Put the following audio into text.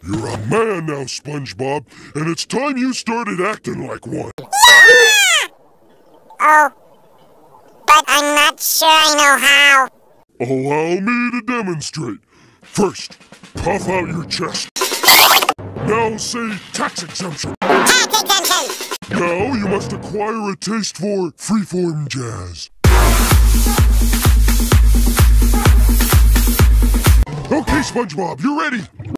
You're a man now, SpongeBob, and it's time you started acting like one. Yeah! Oh, but I'm not sure I know how. Allow me to demonstrate. First, puff out your chest. Now say tax exemption. Tax exemption! Now you must acquire a taste for freeform jazz. Okay, SpongeBob, you ready?